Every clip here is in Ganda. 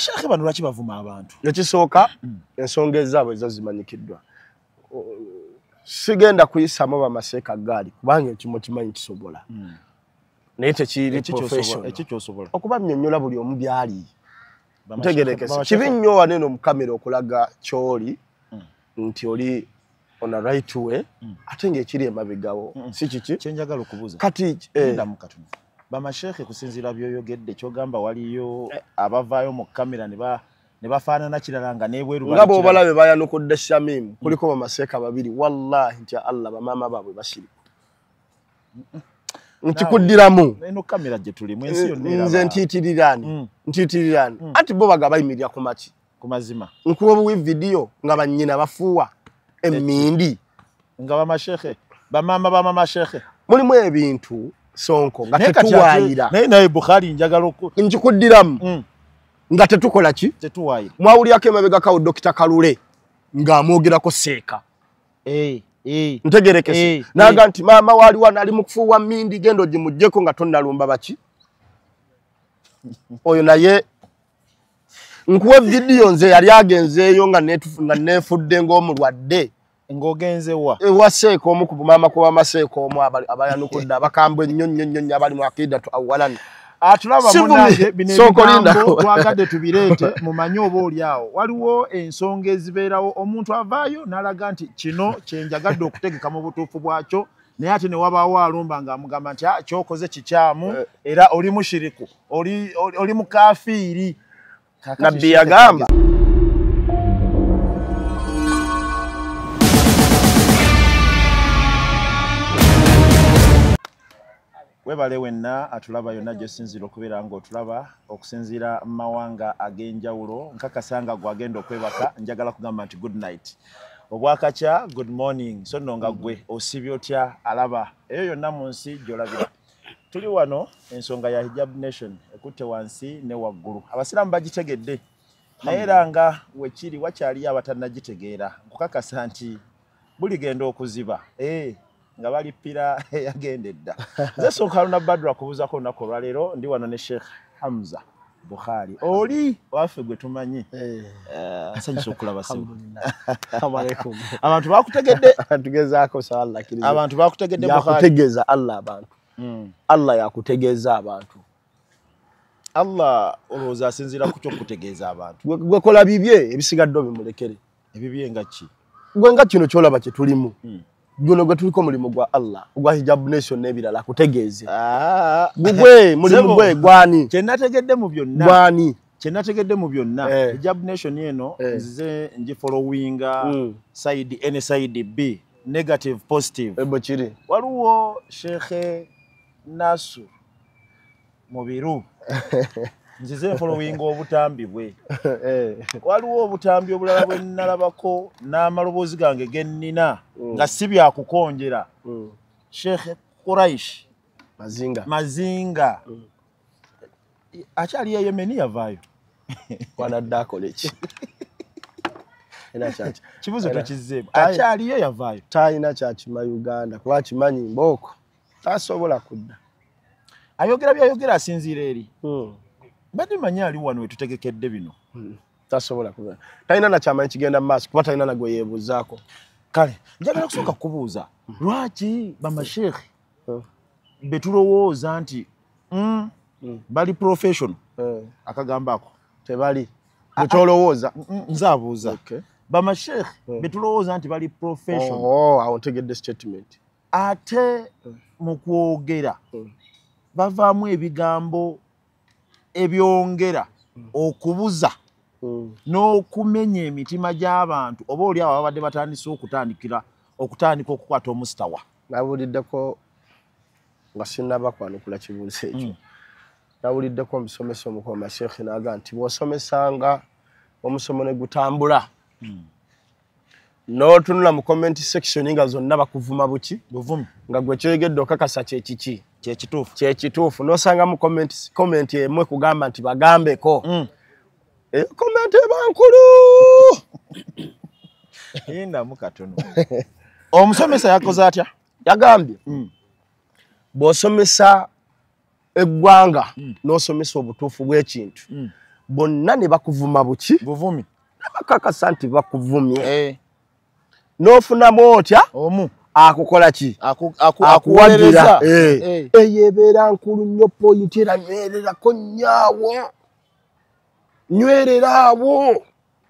Bamashekhe bano lwaki bavuma abantu? Ekisooka ensonga ezaabwe ezo zimanyikiddwa. Sigenda kuyisaamu bamaseeka gaali kubanga ekimu kimanyi kisobola. Naye tekiri professional. Ekikyosobola. Okuba nnyonnyola buli omu byali. Ntegerekese. Kibi nnyo waneno mu kamera okulaga kyoli nti oli on a right way ate ng'ekiri emabegawo. Si kiki? Kye njagala okubuuza. Kati ndamu katono. Bamashekhe kusinziira by'oyogedde kyogamba waliyo abavaayo mu kamera ne bafaanana kirala nga n'ebweru nga bw'obalabe bayanukudde Shamim kuliko bamaseeka babiri wallahi nti Allah bamaama baabwe bashiriku. Nkikuddiramu eno kamera gye tulimu ensi yonna eraba. Nze ntiitirirani ati bo baga bayimirira ku maki ku mazima. nkuwa video nga bannyina bafuuwa emmindi nga bamashekhe bamaama bamamashekhe mulimu ebintu Sonko nga tetuwaayira. Naye Bukhari njagala nkikuddiramu nga tetukola ki? Tetuwaayira. Mwawulyako emabega kawo Dr. Kalule ng'amwogerako Seeka. Ntegerekese. Naga nti maama wali wana ali mu kufuuwa mmindi genda ogimuggyeko nga tonnalumba baki? Oyo naye nkuwa video nze yali agenzeeyo nga neefudde ng'omulwadde. Ng'ogenze wa? Ewa Seeka omu ku maama ku bamaseeka omu abayanukudde abakambwe nnyo abali mu akidatu awalan. Atulaba munange bino ebigambo twagadde tubireete mumanye oba oli awo. Waliwo ensonga ezibeerawo omuntu avaayo n'alaga nti kino kye njagadde okutegeka mu butuufu bwakyo naye ate ne wabaawo alumba ng'amugamba nti kyokoze kikyamu era oli mushiriku oli mukafiiri. Nabbi yagamba webale wenna atulaba yonna gyosinziira okubeera ng'otulaba okusinziira mu mawanga ag'enjawulo nkakasanga gwagenda okwebaka njagala kugamba nti good night obwakakya good morning so nno nga gwe osibye otya alaba eyo yonna mu nsi gy'olabira tuli wano ensonga ya Hijab Nation ekutte wansi ne waggulu abasiraamu bagitegedde naye era nga wekiri wakyaliyo abatannagitegeera nkukakasa nti buligenda okuziba nga bali pira yagendedda. Nze Sonko Haruna Badru akubuuzako olunaku olwaleero ndi wano ne Sheikh Hamza Bukhari oli waffe gwe tumanyi. Nsanyusa okulaba simu. Abantu bakutegedde. Tugezaako sala kiriza. Abantu bakutegedde Bukhari. Yakutegeeza Allah abantu. Allah yakutegeeza abantu. Allah olowooza asinziira ku ky'okutegeeza abantu. Gwe kola bibye ebisigadde bimulekere. Ebibye nga ki? Gwe nga kino kyolaba kye tulimu. Guno gwe tuliko mulimu gwa Allah ogwa Hijab Nation n'ebirala kutegeeze. Gwe mulimu gwe gwani? Kye nategedde mu byonna. Gwani? Kye nategedde mu byonna. Hijab Nation eno nzize ngifollowinga side N side B negative positive. Ebo kiri. Waliwo Sheikh Nasu Mubiru. Nzize followinga obutambi bwe. Waliwo obutambi obulala bwe nalabako n'amaloboozi gange gennina nga si byakukonjera. Sheikh Quraish Mazinga akyali Yemeni yavaayo wanadde akola eki kibuzo tukizzeemu akyaliyo yavaayo talina kyakima Uganda kuba kimanyi mbooko tasobola kudda ayogera byayogera asinziira eri badde manyi ali wano wetutegekedde bino tasobola kuba talina nakyamanyi kigenda mu maaso kuba talina nagwe yeebuuzaako. Kale njagala kusooka kubuuza lwaki bamashekhe betulowooza nti bali professional akagamba ako tebali bekyolowooza nze abuuza bamashekhe betulowooza nti bali professional awo ntegedde statement ate mu kwogera bavaamu ebigambo ebyongera okubuza n'okumenya emitima gy'abantu oba oli awo babadde batandise okutandika okukwata omusitawa. Nawuliddeko nga sinnaba kwanukula kibuuzo ekyo. Nawuliddeko omusomesa omukulu Mashekhe n'aga nti bw'osomesanga omusomo ne gutambula n'otunula mu comment section nga zonna bakuvuma buki buvumi nga gwe kyoyegedde okakasa kyekiki kyekituufu n'osanga mu comment emu kugamba nti bagambeko comment ebankulu yindamu katono. Omusomesa yakoze atya? Yagambye bw'osomesa eggwanga n'osomesa obutuufu bw'ekintu bonna ne bakuvuma buki buvumi bakakasa nti bakuvumye n'ofunamu otya omu akukola ki akuwalereza eyo ebeera nkulu nnyo pointi era nywererako nnyaawo nywereraawo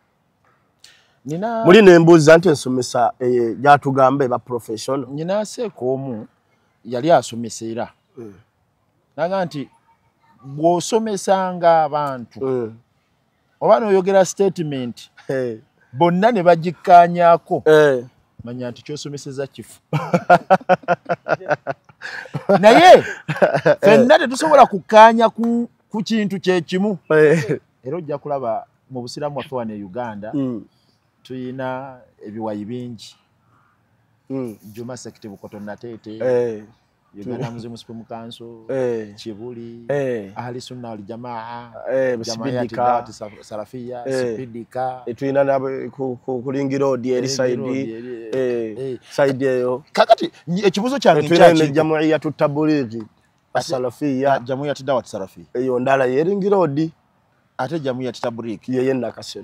muli nembuuza nti ensomesa gyatugamba eba professional nyina aseeko omu yali asomesa era naga nti bw'osomesanga abantu oba n'oyogera statement bonna ne bagikkaanyaako manya nti kyosomeseza kifu naye fenna tetusobola kukkaanya ku kintu kyekimu era ojja kulaba mu busiramu waffe wano e Uganda tuyina ebiwayi bingi Juma Sekiti Bukoto Nateete Uganda Muslim Supreme Council Kibuli Ahli Sunna wal Jamaa Sipidika Salafia Sipidika tuyina nabo ku Ring Road eri side eyo kakati ekibuzo kyange tuyina Jamuiya Tutabuliri Salafia Jamuiya Dawat Salafi eyo ndala ye Ring Road ate Jamuiya Tabriki yeye nakasero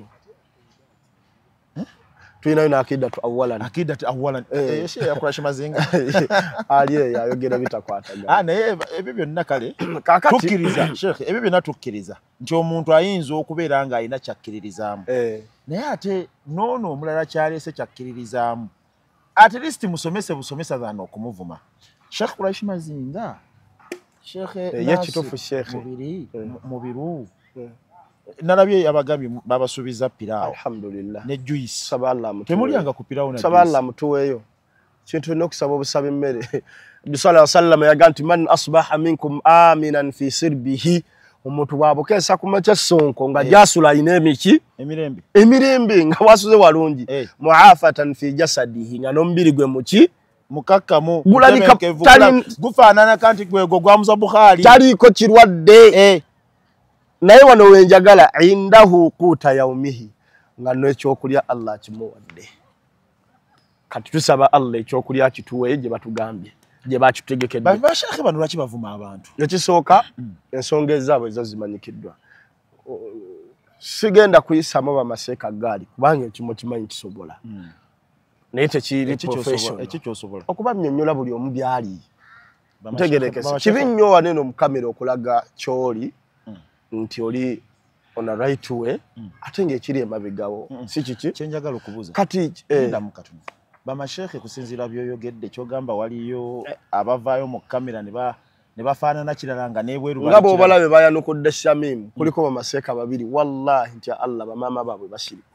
tuyinayo nakidatu awalan shehe yakurashi mazinga aliye yayogera bitakwataga naye ebyo byonna kale tukkiriza shehe ebyo byonna tukkiriza nti omuntu ayinza okubeera nga alina kyakkiririzaamu naye ate noono omulala kyaleese kyakkiririzaamu at least musomese busomesa zana okumuvuma Sheikh Kurashi Mazinga shehe yekitufu shehe mubiru nalabye abagambye babasubiza piraawo alhamdulillah ne juice saballa mutu temulyanga ku piraawo na saballa mutuweyo kintu nokusaba obusaba emmere bisala wasallama yaganti man asbaha minkum aminan fi sirbihi omuntu bwabokesa kumacha sonko nga jasula ine emiki emirembe nga wasuze walungi muafatan fi jasadihi nga nombiri gwe muki mukakkamu gulabika gufaanana kanti gwego gwamuza Bukhari taliko kirwadde naye wano wenjagala indahu quta yaumihi nga n'ekyokulya Allah kimuwadde kati tusaba Allah ekyokulya kituwe gye batugambye gye bakitutegekedde bashaka bano lwaki bavuma abantu ekisooka ensonga ezaabwe ezo zimanyikiddwa sigenda kuyisamu bamaseeka gaali kubanga ekimu kimanyi kisobola naye tekiri ekikyosobola okuba nnyonnyola buli omu byali ntegerekese kibi nnyo waneno mu kamera okulaga kyoli nti oli on a right way ate ng'ekiri emabegawo si kiki kyenjagala okubuuza kati ndamu katono bamashekhe kusinziira by'oyogedde kyogamba waliyo abavaayo mu kamera ne bafaanana kirala nga n'ebweru nga bw'obalabe bayanukudde Shamim kuliko bamaseeka babiri wallahi nti Allah bamaama baabwe bashiriku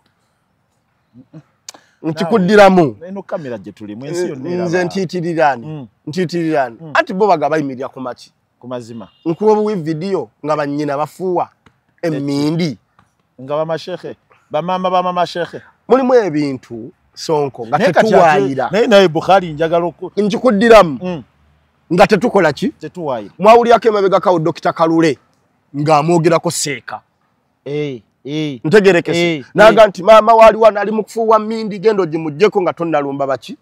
nkikuddiramu eno kamera gye tulimu ensi yonna eraba nze ntiitirirani anti bo baga bayimirira ku maki ku mazima nkuwa video nga bannyina bafuwa emindi nga bamashekhe bamama bamashekhe mulimu ebintu sonko nga tetuwaayira naye Bukhari njagala nkikuddiramu nga tetukola ki tetuwaayira mwawuliyako emabega kawo Dr. Kalule ng'amwogerako seeka ntegerekese naga nti maama wali wana ali mu kufuuwa mindi gendo gimujjeko nga tonnalumba baki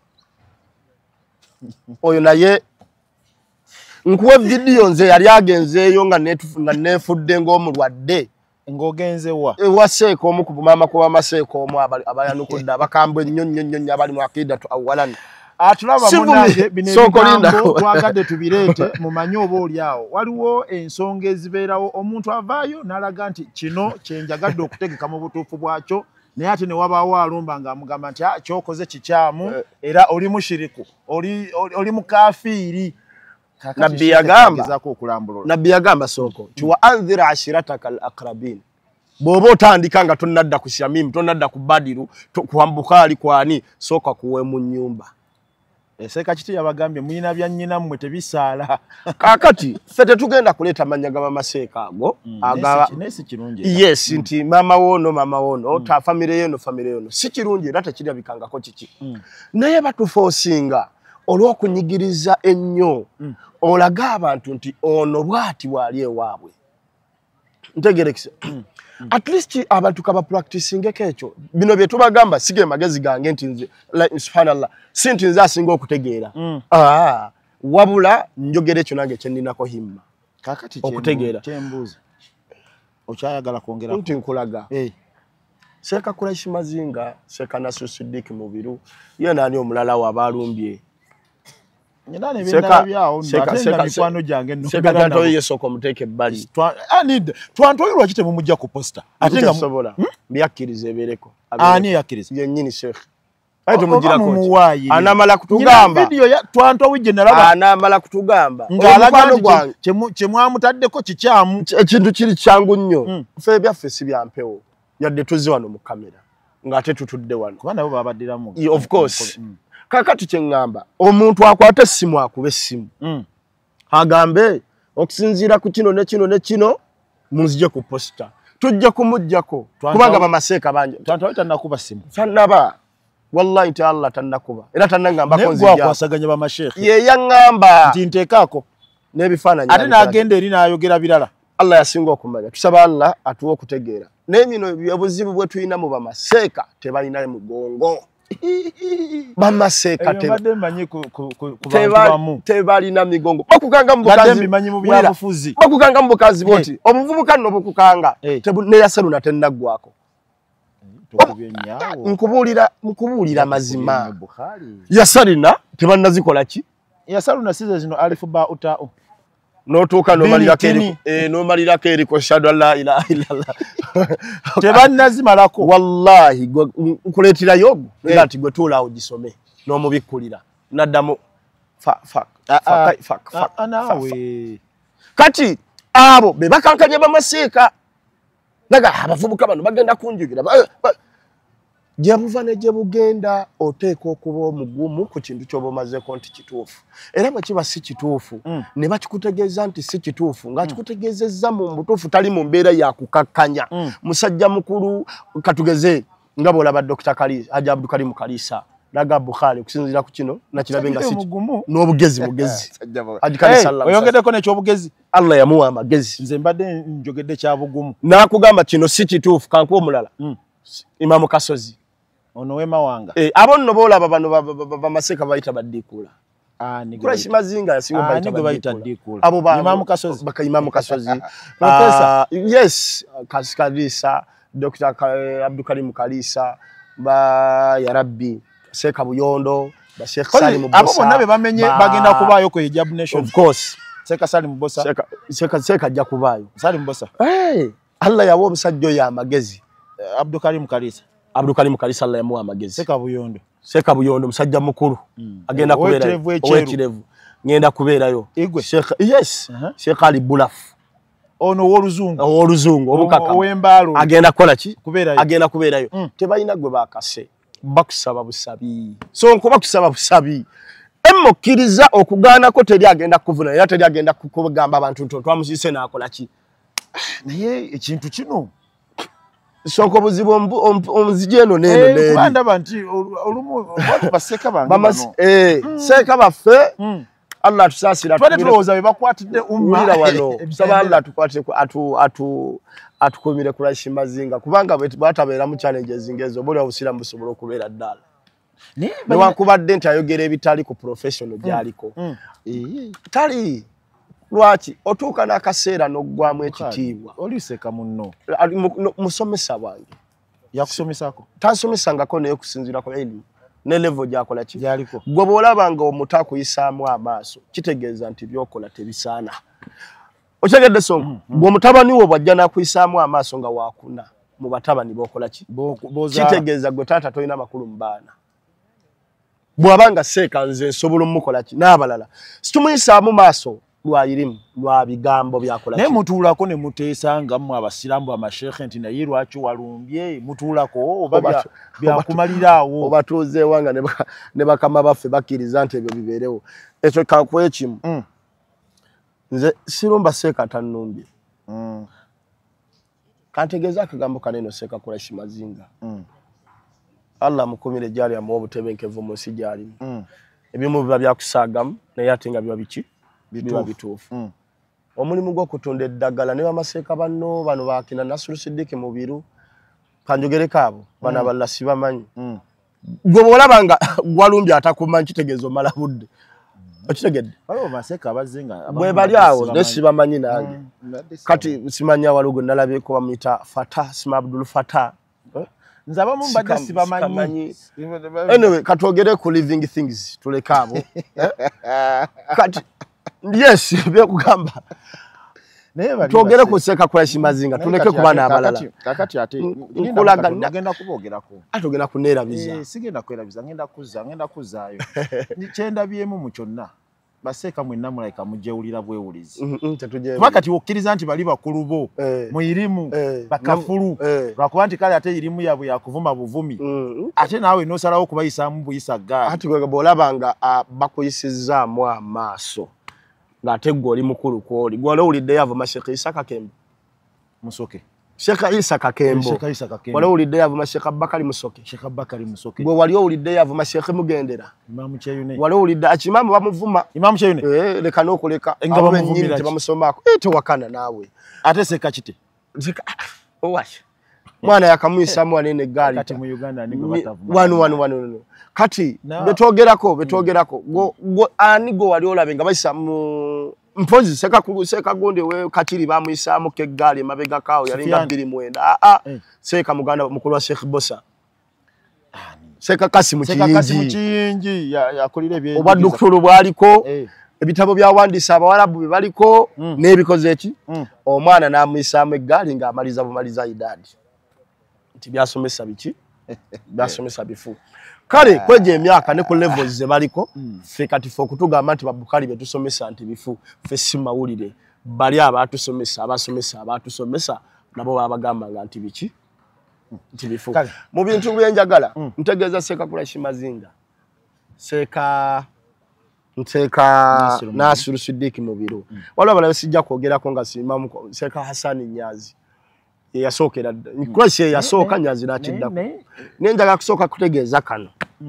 oyo naye nkuwe video nze yali agenzeeyo nga neefudde ng'omulwadde ng'ogenzewa ewaseeka omu ku maama ku bamaseeka omu abayanukudde abakambwe ennyo abali mu akidatu awalan atulaba munange bino ebigambo twagadde tubireete mumanye oba oli awo waliwo ensonga ezibeerawo omuntu avaayo n'alaga nti kino kyenjagadde okutegeka mu butuufu bwakyo naye ate ne wabaawo alumba ng'amugamba nti kyokoze kikyamu era oli mushiriku oli mukafiiri nabbi yagamba soko ti wa anzira ashirataka al aqrabin bw'oba otandika nga tonnadda ku Shamim tonnadda ku Badiru kwambuka ali kwani soka kuwe mu nnyumba Seeka kiti yabagambye muyina bya nnyina mmwe tebisaala kakati ffe tetugenda kuleeta mannya ga bamaseeka ago nesi kirungi yes nti mama wono ta famire yeno si kirungi era tekirabikangako kiki naye batufoosinga olw'okunyigiriza ennyo olaga abantu nti ono bwati bwali ewaabwe ntegerekese at least abantu kaba practicingeko ekyo bino bye tubagamba sige magezi gange nti nze subhanallah si nti nze asinga okutegeera wabula njogera ekyo nange kye nninako himma kakati okutegeera kyembuuza Okyayagala kwongera nti nkulaga Seeka Quraish Mazinga Seeka Nasru Siddiq Mubiru ye nani omulala wabalumbye Nyinane benda byao ndatenga mikwano jange no Seeka Tanto yesoko muteke bali twantoyirwa kite mu mujja ku poster atenga sobola byakirize bereko ani yakirize ye nyini Sheikh aito mugira ko anamala kutugamba video ya twanto wije nalaba anamala kutugamba ngalaga chemwamutaddeko kikyamu ekintu kiri kyangu nnyo fe byaffe si byampewo yadde tuzi wano mu kamera ngate tutudde wano kubana bo babaddiramu of course kakati kyengamba omuntu akwata essimu akube essimu agambe okusinziira ku kino ne kino ne kino munzije ku poster tujja kumujjako kubanga bamaseeka banje twantawita nakuba ssimu tanaba wallahi ta'ala tanakuba era tanangamba konzija ne kwasaganya ba masheikh ye yangamba nti ntekako nebifaananyi ate nagenda eri nayogera birala Allah yasinga okumanya tusaba Allah atuwa okutegeera n'ebino byabuzibu bwe tuyina mu bamaseeka tebalina mugongo bamaseeka tebalina migongo bakukanga mu bukazi boti obuvubuka nno bukukanga neyasaluna tennaggwako nkubuulira mazima yasalina tebannazikola ki yasaluna size zino alifu ba utao notuuka nomalirako eriko shahadu la ilaha illallah tebannazimalako wallahi nkuleeterayo nga nti gwe tuulaawo gisome n'omubikkulira naddamu kati abo be bakankanya bamaseeka naga abavubuka bano bagenda kunjugira gyebuva ne gyebugenda oteeka okuba omugumu ku kintu ky'oba omazeeko nti kituufu era bwe kiba si kituufu ne bakikutegeeza nti si kituufu ng'akikutegeezezza mu butuufu tali mu mbeera yakukakkanya musajja mukulu katugeze nga bw'olaba Dr. Haji Abdul Karim Kalisa laga Bukhari okusinziira ku kino nakirabe nga si n'obugezi Haji Kalisa oyogeddeko n'ekyobugezi Allah yamuwa amagezi nze mbadde njogedde kya bugumu n'akugamba kino si kituufu kankuba omulala Imamu Kasozi ono wema wanga abo nno boolaba bano bamaseeka bayita baddiikuula Quraish Mazinga yasinga bayita baddiikuula abo Imamu Kasozi yes Kalisa Dr. Abdul Karim Kalisa ya Rabbi Seeka Buyondo ba Sheikh Salim Bosa abo bonna be bamenye bagenda kubaayo ku Hijab Nation of course Seeka Salim Bosa Seeka ajja kubaayo Salim Bosa Allah yawa omusajja oyo amagezi Abdul Karim Kalisa Allah yamuwa amagezi Seeka Buyondo musajja mukulu agenda kubeera owekirevu ngenda kubeerayo Sheikh Ali Bulaf ono ow'oluzungu obukaka ow'embaalo agenda kukola ki agenda kubeerayo tebalina gwe bakase bakusaba busabi so nkuba kusaba busabi emmokkiriza okugaanako teri agenda kuvuna era teri agenda kugamba abantu nti twamusiise n'akola ki naye ekintu kino soko obuzibu omuzije eno n'eno bandaba nti olumu baseeka bange seeka baffe Allah tusaasira tulowooza be bakwatidde umma wano tusaba Allah tukwate atukumire Quraish Mazinga kubanga bwatabeera mu challenges ngezo buli obusiramu busobola okubeera ddala newankubadde nti ayogera ebitali ku professional gyaliko tali lwaki otuuka n'akaseera n'oggwamu ekitiibwa oliseeka munno musomesa wange yakusomesako tansomesangako naye okusinziira ku elimu ne level gyakola ki gyaliko gwe bw'olabanga omuto akuyisaamu amaaso kitegeeza nti byokola tebisaana okyegedde songa ng'omutabani wo bw'ajja n'akuyisaamu amaaso nga waakuna mu batabani b'okola ki kitegeeza gwe taata tolina makulu mu baana bw'abanga seeka nze nsobola omukola ki n'abalala situmuyisaamu maaso lwayirimu lwa bigambo byakola naye mutuulako ne muteesa mmwe abasiraamu amasheekhe nti naye lwaki walumbye mutuulako oba byakumaliraawo obatuuzeewa nga ne bakama baffe bakkiriza nti ebyo bibeerewo ekyo kakuwa ekimu nze sirumba seeka tannumbye kantegeeza akagambo kaneno seeka Quraish Mazinga Allah mukumire gyali amuwa obutebenkevu mu nsi gyalimu ebimu biba byakusaagamu naye ate nga biba biki biba bituufu omulimu gw'okutunda eddagala ne bamaseeka banno bano bakina Nasru Siddiq Mubiru kanjogereko abo bano abalala sibamanyi gwe bw'olaba nga gwalumbye atakumanyi kitegeeza omala budde okitegedde waliwo maseka abazinga bwe bali awo nesibamanyi nange kati simanya waliwo nalabyeko bamuyita Fatah Sima Abdul Fatah nze abamu mbadde sibamanyi anyway katwogere ku living things tuleke abo kati yes byekugamba twogere ku Seka Crash Mazinga tuleke kubana abalala kakati ate ngenda kubogerako atogenda kunerabiza sigenda kwerabiza ngenda kuzaayo kyendabyemu mu kyonna baseka mwenna mulaika mujewulira bwewulizi kati wokkiriza nti bali bakulu bo muirimu bakafulu lwakuba nti kale ate irimu yabwe yakuvuma buvumi ate naawe nosalawo kubayisaamu buyisa gaali ati gwe bolabanga bakuyisizaamu amaaso ng'ate gwe oli mukulu kwoli gwe olowulidde yavuma Sheikh Isa Kakembo Musoke Sheikh Isa Kakembo olowulidde yavuma Sheikh Abubakari Musoke gwe wali owulidde yavuma Sheikh Mugendera Imam Cheyune walowulidde akimamu bamuvuma Imam Cheyune leka n'okuleka nga bamuvumira tebamusomako tewakana naawe ate Seka kite owashi mwana yakamwisamu wanene gaali kati mu Uganda ningo batavuma wanu kati betwogerako ani go wali olabe nga bayisa mu mpozi Seka Gonde we katiri bamwisamu ke gaali mabega kawo yalinga 29 Seka muganda mukulu wa Sheikh Bosa Seka Kasimu Kiyingi yakolire ebye oba dokitoro bwaliko ebitabo byawandisa abawarabu bibaliko n'ebikoze eki omwana namwisamu eggaali nga amaliza idadi nti byasomesa biki byasomesa bifu kale kweje emyaka ne ku levels ze baliko fe kati fo kutugamba nti babukali betusomesa nti bifu fe simawulire bali abatusomesa nabo babagamba nga nti biki nti bifu mu bintu byenjagala ntegeeza Seka Crash Mazinga Seka Nasiru Siddiq Mubiru waliwo abalabe sijja kwogerako nga simamu Seka Hasani Nyazi yasookera Crash yasooka Nyazi n'akiddako nenjaga kusooka kutegeeza kano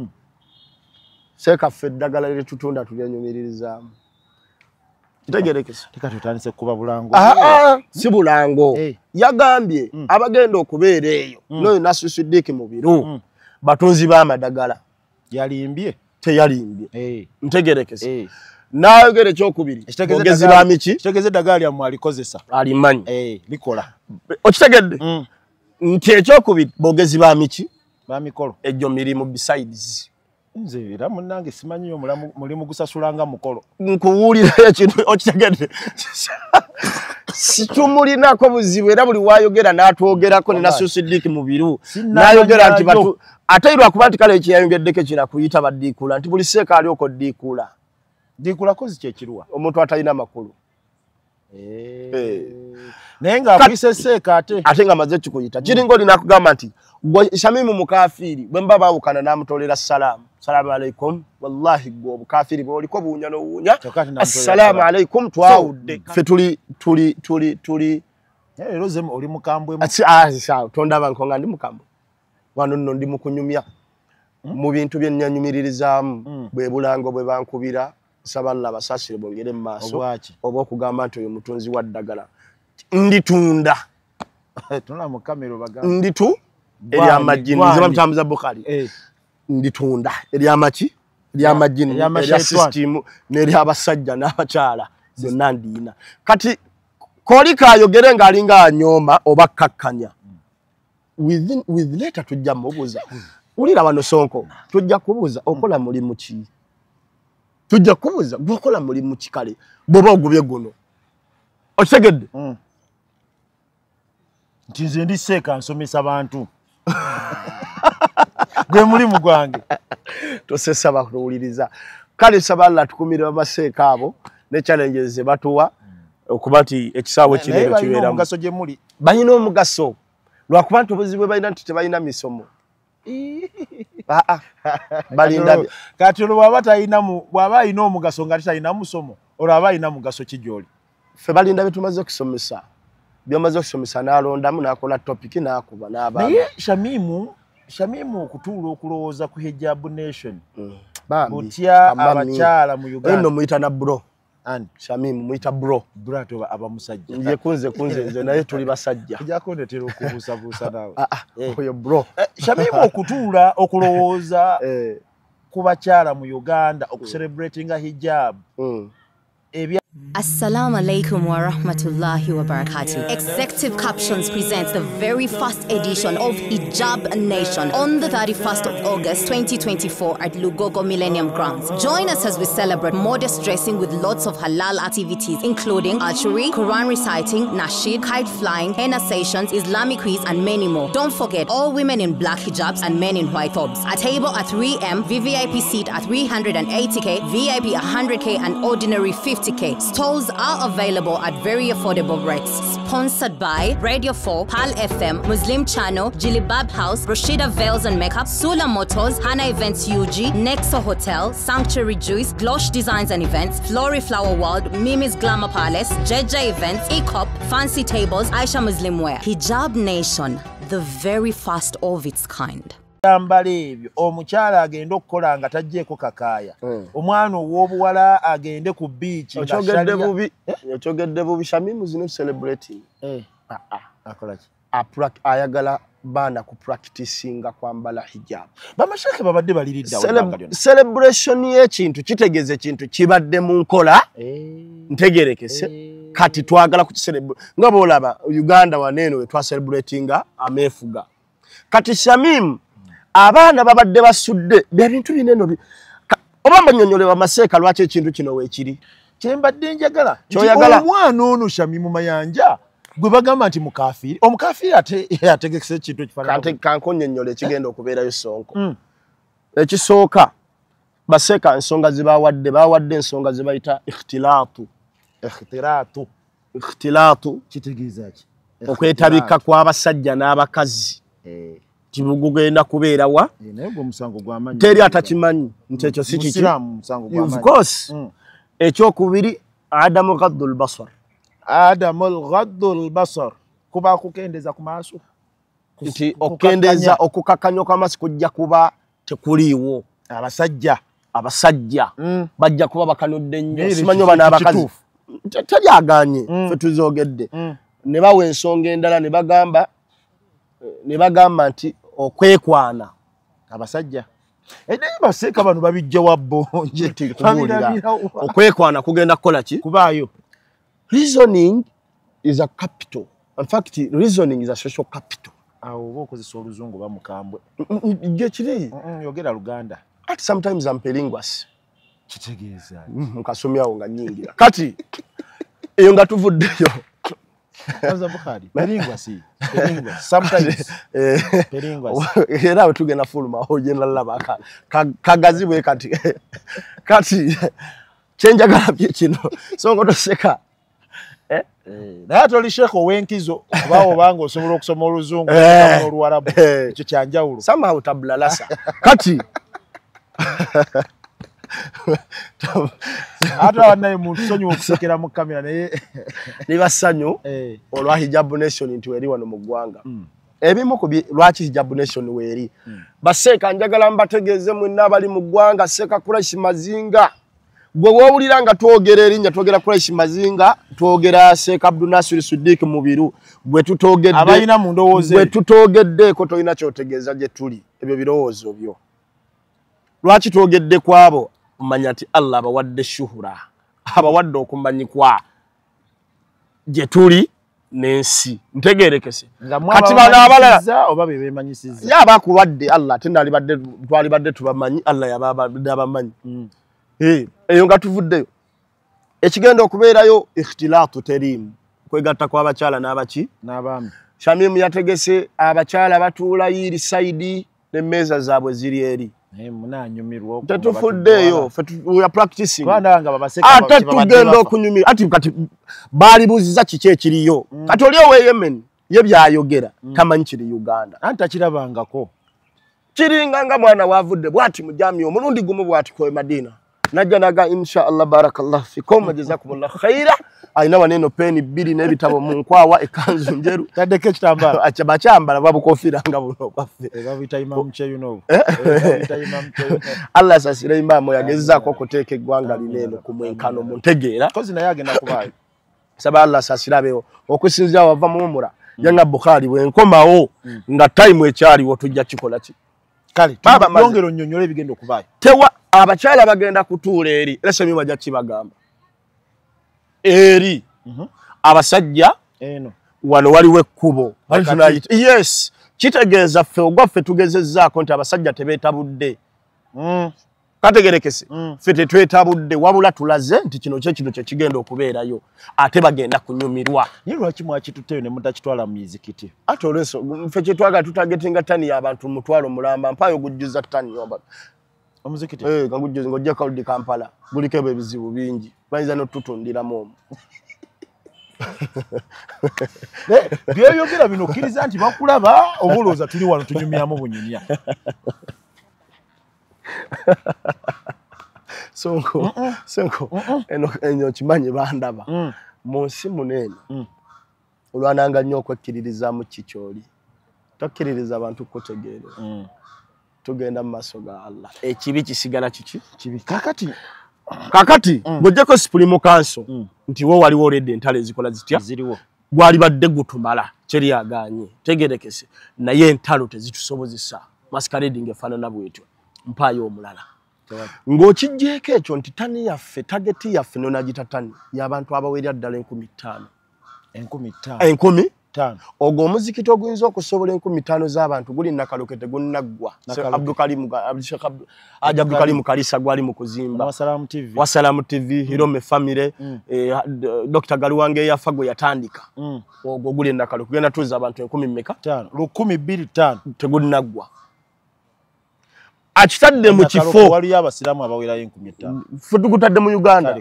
Seka ffe eddagala lyetutunda tulyenyumiririzaamu kitegerekesa tutandise kuba bulango si bulango yagambye abagenda okubeera eyo noyo Nasiru Siddiq Mubiru batunzi b'amadagala yalimbye teyalimbye ntegerekesa nayogera ekyokubiri bogezi ba miki kitegeze eddagala lyammwe alikozesa alimanyi likola okitegedde nti ekyokubiri bogezi ba miki bamikolo egyo mirimu besides nze era munnange simanyiyo mulimu gusasulanga mukolo nkuwulira ekintu okitegedde situmulinako buzibu era buli wayogera n'atwogerako ne Nasiru Siddiq Mubiru nayogera nti batu ate lwakuba nti kale ekiyayongeddeko kinakuyita baddiikula nti buli Seka alioko ddiikula kozi kyekiruwa omuntu atalina makulu naye nga akuyise Seka ate nga maze kikuyita kiringa olina kugamba nti Shamimu mukafiri bwe mba baawukana n'amutolera salamu alaikum wallahi gwe obukafiri bwoliko buunya n'owuunya assalamu alaikum twawudde ffe tuli leero ze oli mukambwe tondaba nkonga ndi mukambwe wano nno ndi mukunyumya mu bintu bye nnyanyumirizaamu bwe bulango bwe bankubira nsaba basasire bongere mu maaso oba okugamba nti oyo mutunzi wa ddagala nditunda eryamajjini nze bamutambuza Bukali nditunda eryamaki eryamajjini erya system n'eryabasajja n'abakyala byonna ndiina kati koli kayogere ng'alinga anyoma oba kakkanya with later tujja mubuuza ulira wano Sonko tujja kubuuza okola mulimu ki tujja kubuuza gwokola mulimu ki kale bwoba ogubye guno okitegedde nti nze ndi Seka nsomesa bantu gwe mulimu gwange tosesa bakuwuliriza kale saballa tukumira abaseeka abo ne challenges ze batuwa okuba nti ekisaawe kinene kibeera omugaso gye muli balina omugaso lwakuba nti obuzibu balina nti tebalina misomo balinda kati bw'aba alina omugaso nga talina musomo olwo aba alina mugaso kijoli ffe balinda betumaze okusomesa byomaze okusomesa n'alondamu n'akola topic n'akuba n'abaana naye Shamimu okutuula okulowooza ku Hijab Nation butya abakyala mu Uganda eno muyita na bro Shamimu muyita bro ate abamusajja nje kunze nze naye tuli basajja ejako ndetera okubuusabuusa naawe oyo bro Shamimu okutuula okulowooza ku bakyala mu Uganda okucelebratinga hijab. Assalamu alaikum wa rahmatullahi wa barakatuh. Executive Captions presents the very first edition of Hijab Nation on the 31st of August 2024 at Lugogo Millennium Grounds. Join us as we celebrate modest dressing with lots of halal activities including archery, Quran reciting, nasheed, kite flying, henna sessions, Islamic quiz and many more. Don't forget all women in black hijabs and men in white thobes. A table at 3M, VVIP seat at 380k, VIP 100k and ordinary 50k. Stalls are available at very affordable rates. Sponsored by Radio 4, Pal FM, Muslim Channel, Jilibab House, Rashida Veils and Makeup, Sula Motors, Hana Events UG, Nexo Hotel, Sanctuary Juice, Glosh Designs and Events, Flory Flower World, Mimi's Glamour Palace, Jeja Events, ECOP, Fancy Tables, Aisha Muslim Wear. Hijab Nation, the very first of its kind. Omukyala agenda okukola nga tajjeeko kakaaya. Omwana ow'obuwala agende ku beach nga okyogedde bubi. Okyogedde bubi. Shamim is not celebrating. Akola ki? Ayagala baana ku practicinga kwambala hijab. Bamasheke babadde baliridda celebration y'ekintu kitegeeze kintu kibadde mu nkola. Ntegerekese. Kati twagala ku celebrate. Nga bolaba Uganda waneeno we twa celebratinga amefuga. Kati Shamim abaana babadde basudde bintu bineno obamba nnyonyole bamaseeka lwaki ekintu kino weekiri kyembadde njagala kyoyagala omwana ono Shamim Mayanja gwe bagamba nti mukafiiri omukafiiri ategekese ekintu ekifaanana kankonnyonnyola ekigenda okubeerayo Sonko ekisooka baseeka ensonga bawadde ensonga ze bayita ikhtilaatu kitegeeza ki okwetabika kw'abasajja n'abakazi kibugugenda kubeera wa teri atakimanyi nti ekyo si kiki of course ekyokubiri adamu ghaddul basar kuba kukendeza ku maaso nti okendeza okukakanya kw'amaaso kujja kuba tekuliiwo abasajja bajja kuba bakanudde nnyo simanyi oba n'abakazi teryaganye fe tuzoogedde ne bawa ensonga endala ne bagamba nti okwekwana abasajja naye baseeka bano babijja wabbonje okwekwana kugenda kukola ki kubaayo. Reasoning is a capital. In fact, reasoning is a social capital. Awo oba okozesa oluzungu bamukambwe gekiri yogera Luganda. At sometimes I'm pelinguous. Kitegeeza nkasomyawo nga nyingira kati eyo nga tuvuddeyo sometimes era we tugenda fuluma ogenda laba kagazi bwe kati kyenjagala bye kino Sonko toseka naye toli sheekh ow'enkizo kubaawo obanga osobola okusoma oluzungu n'oluwarabu ekyo kyanjawulo somehow tablalasa kati ata wanaye muntu sonyiwa okusekera mu kamera naye niba ssanyu olwa Hijab Nation nti weri wano mu ggwanga ebimu ku lwaki Hijab Nation weri baseeka njagala mbategeeze mwenna abali mu ggwanga Seeka Quraish Mazinga gwe woowulira nga twogera erinnya twogera Quraish Mazinga twogera Seeka Abdul Nasir Siddiq Mubiru gwe tutoogedde abalina mu ndowooza gwe tutoogeddeeko tolina kyotegeeza gye tuli ebyo birowoozo byo lwaki twogedde kwabo manya nti Allah abawadde shuhura abawadde okumanyikwa gye tuli n'ensi ntegeerekese kati bano abalala oba bebemanyisiza yaba akulwadde Allah twali badde tubamanyi Allah yabamanyi eyo nga tuvuddeyo ekigenda okubeerayo ikhtilaatu teriimu kwegatta kw'abakyala n'abaami Shamim yategese abakyala batuula yiri saidi n'emmeeza zaabwe ziri eri munanyumirwa tetufuddeyo we are practicing ate tugenda okunyumira ati kati baalibuuziza kiki ekiriyo kati oli owe Yemen ye byayogera tamanyi kiri Uganda anti akirabangako kiringa nga mwana wavudde bwati mujami omulundi gumu bwati ko Madina najja naga insha Allah barakallahu fikum jazakumullahu khaira aina waneno peni bili n'ebitabo mu nkwawa ekanzu njeru taddeko ekitambala acha bakyambala babukofira nga buno kwaffe babita Imam Cheyuno Allah sasira imamo yagezzaako okuteeka eggwanga lineno ku mwenkano muntegeera kozi naye agenda kubaayo saba Allah sasira beewo okusinzira wava mu umura yanga Bukhari bwe nkomawo nga time ekyaliwo tujja kikola ki kale Baba byongero nnyonyola ebigenda okubaayo. Tewa abakyala bagenda kutuula eri lesa mimi bajja kibagamba eri abasajja eno wano waliwo ekkubo yes kitegeeza ffe ogwaffe tugezezzaako nti abasajja tebeetabudde kategerekese ffe tetwetabudde wabula tulaze nti kino kye kigenda okubeerayo ate bagenda kunyumirwa. naye lwaki mwakitutteyo ne mutakitwala mu mizikiti? Ate olweso ffe kyetwagala tutagetinga ttani y'abantu mutwalo mulamba mpayo ogujjuza ttani omuzikiti kagujjuza ng'ojja kaludi Kampala guliko ebyo ebizibu bingi bayinza n'otutundiramu omwo. Byeyogera bino okkiriza nti bakulaba obuloza tuli wano tunyumyamu bunyumya. Sonko eno kimanyi bandaba mu nsi muneeno olwananga nnyo okwekkiririzaamu kikyoli tokkiririza abantu kutegeerera tugenda mu maaso ga Allah ekibi kisigala kiki kibi kakati ng'ojjako Supreme Council nti wo waliwo olredde entalo ezikola zitya ziriwo gwali badde gutumala kyeriaganye tegerekese naye entalo tezitusobozesa masquerading efaanana bwetyo mpaayo omulala ng'okijjeeko ekyo nti tani yaffe tageti yaffe nonagita tani y'abantu abawerya ddala 15,000 ogwo omuzikiti oguyinza okusobola 15,000 z'abantu guli nakaloke tegunnaggwa Abdulkalimu Kalisa gwali mu kuzimba Wasalamu TV Hirome Family Dr. Galuwange yafa gwe yatandika ogwo guli nakaloke kugenda tuza abantu 10,000 tegunnaggwa akitadde mu kifo waliyo abasiraamu abawerayo 15,000 ffe tugutadde mu Uganda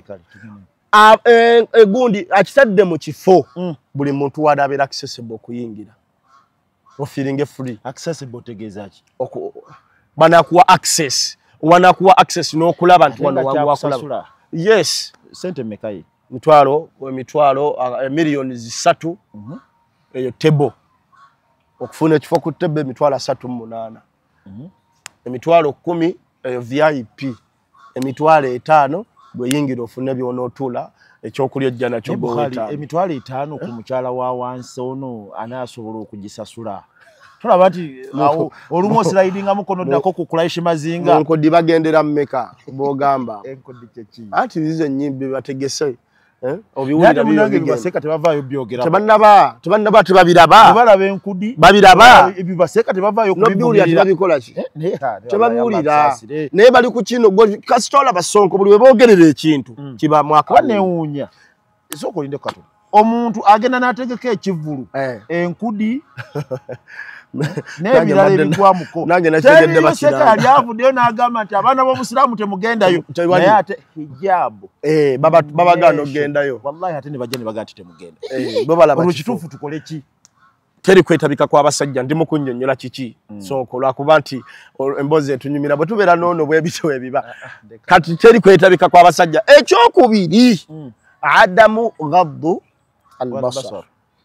egundi akitadde mu kifo buli muntu wadabeera accessible okuyingira ofeeling free accessible tegeeza ki banakuwa access n'okulaba nti wano wangu wakulaba yes sente mekayi emitwalo miliyoni 3 eyo tebo okufuna ekifo ku tebo emitwalo 38 emitwalo 10 eyo VIP emitwalo 5 bweyingira ofune by'onootula ekyokulya ejja nakyo bweweta emitwalo 5 ku mukyala wa wansi ono anaasobola okugisasula tulaba nti olumu osiraidinga mukono ddako ku kulaishi mazinga enkodi bagendera mmeka bw'ogamba enkodi kyeki anti zizo ennyimbi bategese obiwulira bibaseka tebavaayo byogera tebannaba tebabiraba balaba enkudi babiraba ebibaseka tebavaayo kubibuulira tebabikola ki tebabuulira naye bali ku kino kasitola basonko buli we boogerera ekintu kiba mwaka banewuunya esooka olinde katono omuntu agenda n'ategeka ekivvulu enkudi n'ebirala ebigwamuko nange nakitegedde baseka yali avuddeyo n'agamba nti abaana b'omusiraamu temugendayo naye ate hijabu babagana okugendayo wallahi ate ne bajja ne bagaa nti temugenda olwo kituufu tukole ki teri kwetabika kw'abasajja ndi mu kunnyonnyola kiki sonko lwakuba nti emboozi etunyumira bwe tubeera noono bwebityo ebiba kati teri kwetabika kw'abasajja ekyokubiri adamu gaddu albasar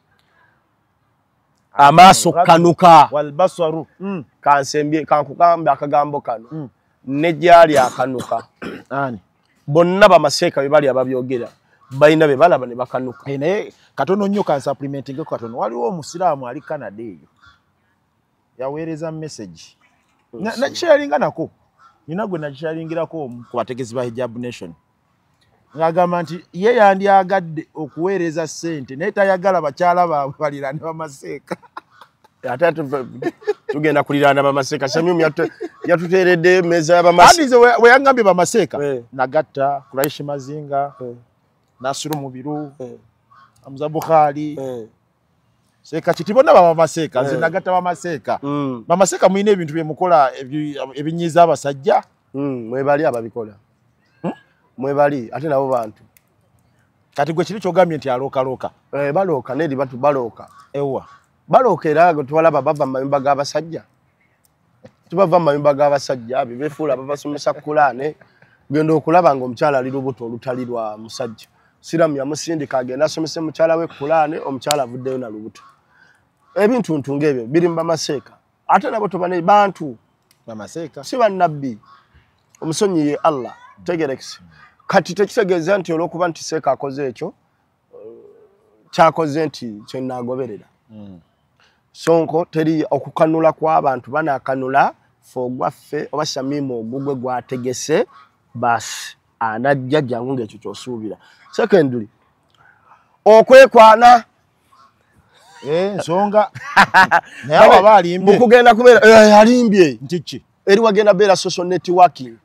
amaaso kanuka walbasaru kansembye kankugambe akagambo kano ne gyali akanuka bonna bamaseeka be bali ababyogera balina be balaba ne bakanuka naye katono nnyo kan supplementing katono waliwo omusiraamu ali Canada eyo yaweereza message nakisharinga nako nina gwe nakisharingirako ku bategezi ba Hijab Nation ngagamba nti ye yandyagadde okuweereza ssente naye tayagala bakyala baabwe baliraane bamaseeka ate tugenda kuliraana bamaseeka Shamim yatuteeredde meza y'abamaseeka we yangambye bamaseeka nagatta Kuraishi Mazinga Nasiru Mubiru Hamza Bukhari seeka kiti bonna bamaseeka nze nagatta bamaseeka bamaseeka muyina ebintu byemukola ebinyiiza abasajja mwebali ababikola mwebali ate nabo bantu kati gwe kiri kyogambye nti alookalooka balooka neri batu balooka ewa balooka era tubalaba bava mu mayumba g'abasajja tubava mu mayumba g'abasajja bebefuula babasomesa Kulaane genda okulaba ng'omukyala ali lubuto olutali lwa musajja siramu yamusindika agenda asomese mukyala we Kulaane omukyala avuddeyo na lubuto ebintu ntunga ebyo biri mu bamaseeka ate nabo tubane bantu bamaseeka si bannabbi omusonyiye Allah tegerekisi kati tekitegeeza nti olw'okuba nti seeka akoze ekyo kyakoze nti kyenaagoberera sonko teri okukanula kw'abantu banaakanula fo gwaffe oba Shamimu ogugwe gwategese basi anajja jangu ng'ekyo ky'osuubira. Secondly, okwekwana ensonga naye aba alimbye mukugenda kubeera alimbye ntiki eri wagenda beera social networking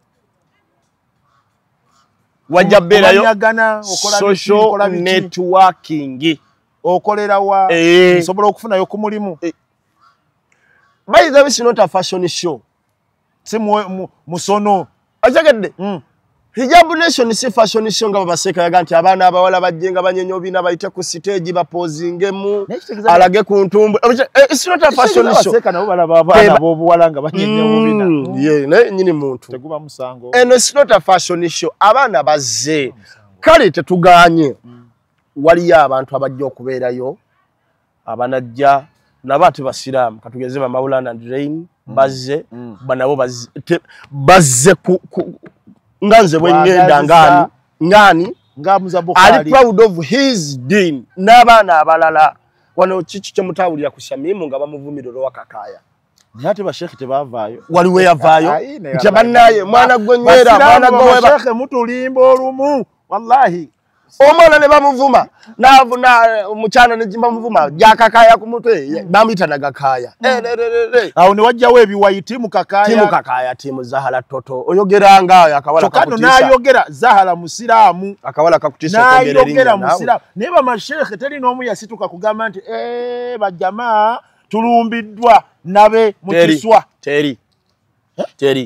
wajja beerayo social networking okolera wa nsobola okufunayo ku mulimu by the way it's not a fashion show si musono ajagedde Hijab Nation si fashion show nga babaseka yaga nti abaana abawala bajjenga banyenyo bina bayite ku stage bapozingemu alage ku ntumbu it's not a fashion show baseka nabo balaba abaana bobuwala nga banyenyo bina ye ne nyini muntu teguba musango and it's not a fashion show abaana bazze kale tetuganye waliyo abantu abajja okubeerayo abanajja nabati basiramu katugeze ba Maulana and Rain bazze banabo bazze ku nganze bwenyenda ngani ngamuza Bukhari ali proud of his deen n'abaana abalala wano kichi kye mutawulira ku Shamimu nga bamuvumira Wakakaya nyate ba Sheikh tebavaayo waliwe yavaayo ntabannaye mwana gwenywera mwana gwe Sheikh mutulimbo olumu wallahi omwana ne bamuvuma navuna mukyana ne jimba muvuma jakakaya ku mutwe bamuyita nagakaya awo ne wajjawo ebiwayiti mu kakaya timu Zahara Toto oyogeranga yakawala kakutisa nayogera Zahara musiramu akawala kakutisa nayogera musiramu neba mashekhe teri n'omu yasituka kugamba nti bajamaa tulumbiddwa nabe mutiswa teri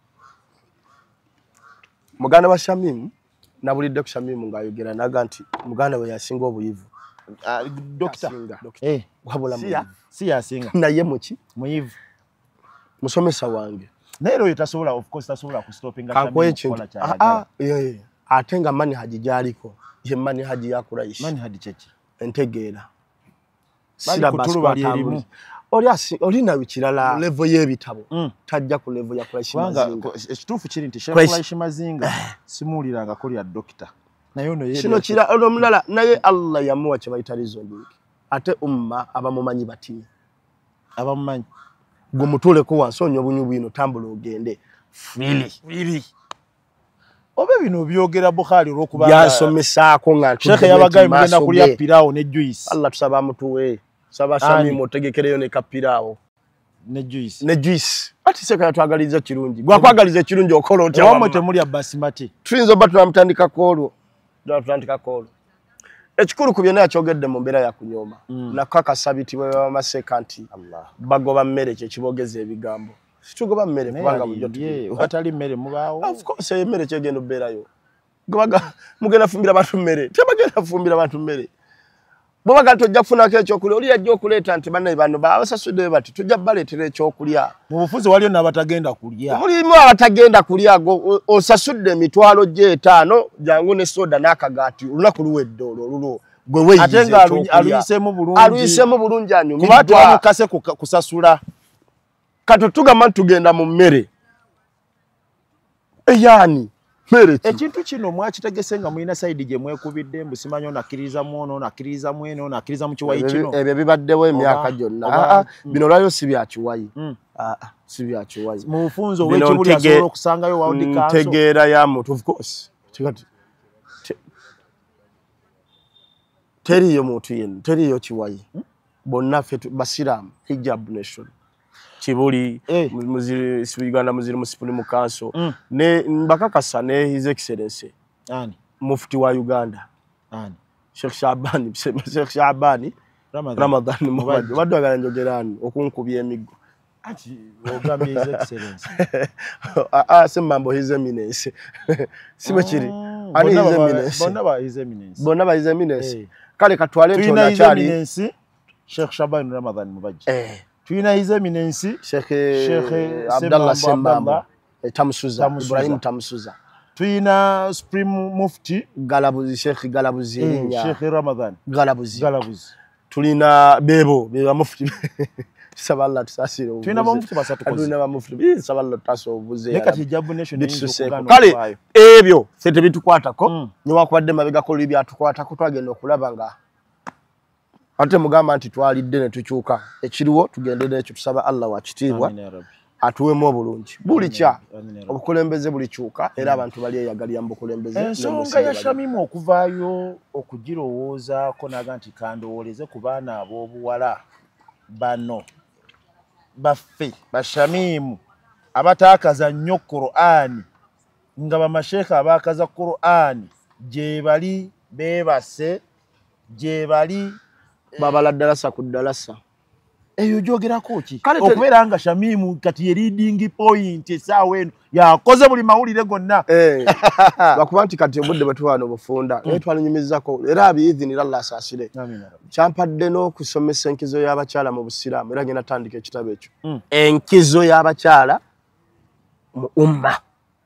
muganda wa Shamimu nabulidde ku Shamimu ngayogera naga nti muganda we yasinga obuyivu doctor wabula si yasinga naye muki muyivu musomesa wange naero yetasobola of course tasobola ku stopping Shamimu kola cha atenga mani haji jaliko ye mani haji yakuraishi mani haji chechi entegeera sira baswa elimu oli na wikirala level y'ebitabo tajja ku level ya kuraishi mazinga ekituufu kiri nti kuraishi mazinga simuliranga ko lya doctor nayo no kino kira omulala naye Allah yamuwa kye bayita reasoning ate umma abamumanyi batini abamumanyi gumutule ko wansonyo bunyu bwino tambula ogende really obe bino byogera Bukhari olwokuba yasomesaako nga Sheikh yabagaye mugenda kulya pirao ne juice Allah tusaba mutuwe saba Shamimu otegekereyo ne kapirao ne juice ati seka yatwagaliza kirungi gwakwagaliza kirungi okola otya wamwe temuli abasimati twinzo batu amtandika kolo ekikulu ku byonna yakyogedde mu mbeera ya kunyoma nakaka sabiti bwe bamaseka nti bagoba mmere kye kibogeza ebigambo situgoba mmere kubanga bujjo atali mmere mubaawo of course mmere kyegenda obbeerayo gobaga mugenda fumbira abantu mmere tebagenda fumbira abantu mmere bobaga tojja kufunako ekyokulya oli yajja okuleeta nti bannaye bano basasudde bati tujja baleetera ekyokulya mu bufuzi waliyo n'abatagenda kulya mulimu abatagenda kulya osasudde emitwalo gy'etaano jangu ne soda n'akagaati olunaku luwedde olwo gwe weeyize ate nga aluyisemu bulungi anyumiddwa kuba twamukase kusasula kati tugamba nti tugenda mu mmere eyaani mmere ekintu kino mwakitegese nga mulina sayidi gye mwekubidde mbusimanyi onakkiriza muono onakkiriza mwene onakkiriza mu kiwayi kino ebyo bibaddewo emyaka gyonna bino lwayo si bya kiwayi si bya kiwayi mu bufunzi ow'ekibuli asobola okusangayo wawudi kanso ntegeera ya muntu of course teriyo muntu yenna teriyo kiwayi bonna ffe basiraamu Hijab Nation Kibuli Uganda Muslim Supreme Council ne mbakakasa ne His Excellency Mufti wa Uganda Sheikh Shabani Ramadan Mubarak wadde agala njogerani okunkubya emigo ati ogambye His Excellency semambo His Eminence sibe kiri ani His Eminence bonna ba His Eminence kale katwale tona cyali Sheikh Shabani Ramadan Mubarak tuyina His Eminence Sheikh Abdallah Sembamba Tamsuza Ibrahim Tamsuza tuyina Supreme Mufti Galabuzi Sheikh Galabuzi Sheikh Ramadan Galabuzi tulina bebo mufti saballa tusasire tuyina mufti basatu kozi tulina mufti saballa taso obuze leka Hijab Nation n'inzokugana kale ebyo sente bitukwatako nyowa kubadde mabega ko libya tukwatako twagenda okulaba nga ate mugamba nti twalidde ne tukyuka ekiriwo tugendera ekyo tusaba Allah wa kitiibwa atuwemu obulungi buli kya obukulembeze buli kyuka era abantu bali eyagalira mu bukulembeze ensonga ya Shamimu okuvaayo okugirowoozaako naga nti kandowooleze ku baana ab'obuwala bano baffe bashamimu abataakaza nnyo Qur'ani nga bamasheekha abaakaza Qur'ani gye bali beebase gye bali babala ddalasa ku ddalasa eyo gyogerako ki okubeera nga Shamimu kati ye leading point essaawa eno yakoze buli mawulire gonna bakuba nti kati obudde bwe tuwaana obufunda naye twalinyumizako era abiidhinira Allah asaasire kyampadde n'okusomesa enkizo y'abakyala mu busiraamu era ngenda tandika ekitabo ekyo enkizo y'abakyala mu umma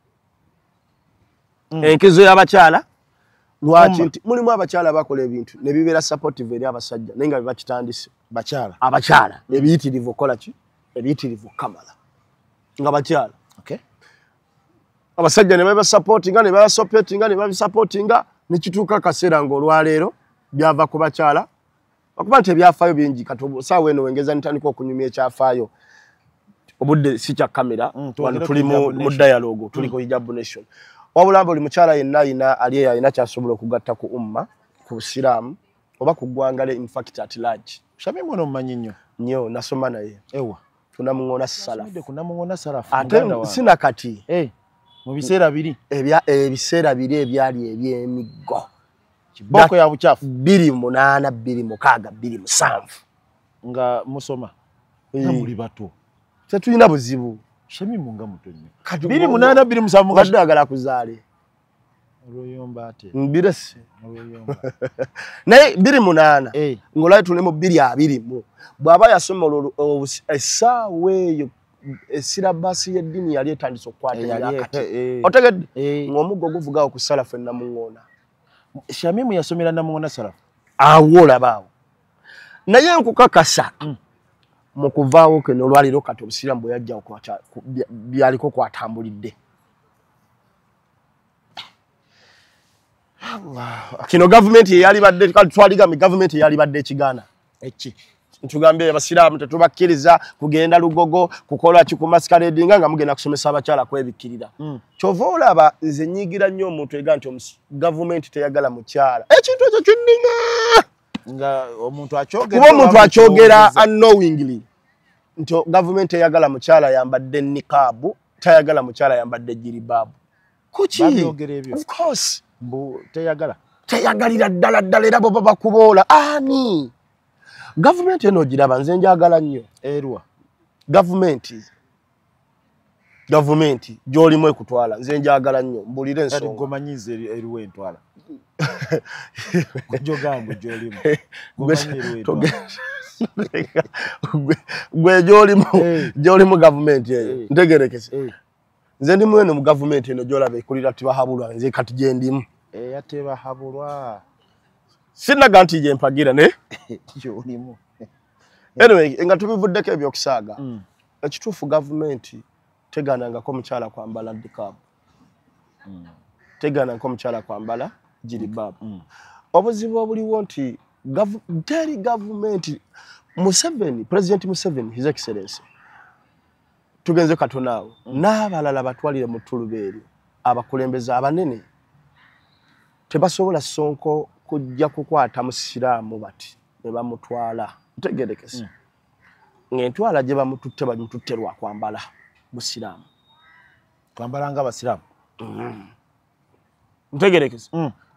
enkizo y'abakyala lwaki nti mulimu abakyala bakola ebintu ne bibeera supportive eri abasajja naye nga bebakitandise abakyala ebiyitirivu kola ki ebiyitirivu kamala nga bakyala abasajja ne babasupportinga ne babasupportinga ne babisupportinga ne kituuka akaseera ng'olwaleero byava ku bakyala bakuba nti ebyafaayo bingi kati saawa eno wengeza nitandika okunyumya ekyafaayo obudde si kya kamera wano tuli mu dialogue tuli ku Hijab Nation wabula buli mukyala yenna alina kyasobola okugatta ku umma ku busiraamu oba ku ggwanga in fact at large Shamimu ono mmanyi nnyo nasoma naye ewa tunamuŋŋona salafu ate sina kati mu biseera biri ebiseera biri ebyali eby'emiggo kibooko ya bucaafu 28 26 27 nga musoma nga muli bato tetulina buzibu Shamimu nga muto nnyo 28 27 nga ddagala kuzaale olwoyomba ate mbirese naye 28 ng'olwayo tulemu 20 bw'aba yasoma essaawa eyo esirabasi y'eddiini yali etandise okukwata ebyakati otegedde ng'omuggo guvugawo ku salafu ennamuŋŋoona Shamimu yasomera namuŋŋoona salafu awo olabaawo naye nkukakasa mu kuvaawo ke n'olwaliro kati obusiraamu bwe yajja byaliko kwatambulidde kino gavumenti eyali badde twaligambe gavumenti eyali badde ekigaana ntugambye abasiraamu tetubakkiriza kugenda Lugogo kukola ki ku masquerade nga mugenda kusomesa abakyala kwebikkirira kyova olaba nze nyigira nnyo omuntu ega nti gavumenti teyagala mukyala ekintu ekyo kinnina nga omuntu akyogera unknowingly nti gavumenti eyagala mukyala yambadde niqabu tayagala mukyala yambadde jiribabu kuki of course teyagalira ddala era bo baba kuboola ani gavumenti eno ogiraba nze njagala nnyo erwa gavumenti gy'olimu ekutwala nze njagala nnyo mbulire ensonga gomanyize eriwe entwala jogambo gy'olimu gwe gy'olimu gavumenti eyo ntegerekese nze ndi mwene mu gavumenti eno gy'olaba ekulira tibahabulwa nze kati gye ndimu tebahabulwa sinnaga nti gye mpagira ne gy'olimu anyway nga tubivuddeko ebyokusaaga ekituufu gavumenti tegaanangako mukyala kwambala dikabu tegaanangako omukyala kwambala jiribabu obuzibu obuliwo nti teri gavumenti President Museveni His Excellency tugenze katonaawo n'abalala batwalire mu tulubeeri abakulembeze abanene tebasobola Sonko kujja kukwata musiraamu bati ne bamutwala ntegerekese ng'entwala gye bamututte lwa kwambala busiraamu kwambala nga basiraamu ntegerekese